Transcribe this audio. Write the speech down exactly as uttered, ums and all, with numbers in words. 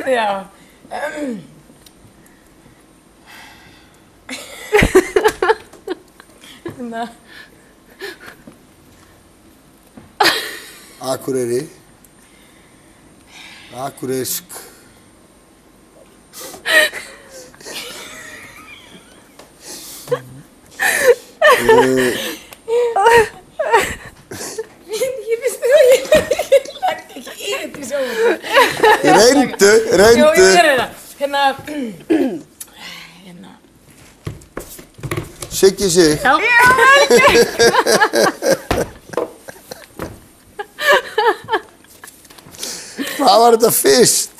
Já. Um. Hérna. Akureyri. Akureyrisk. Ég finnst það, ég legg ekki í þetta í sjónvarpinu. Reyndu, Jú, ég reyndu. er hérna. Hérna. Hérna. Siggi sig. Já. Hvað var þetta fyrst?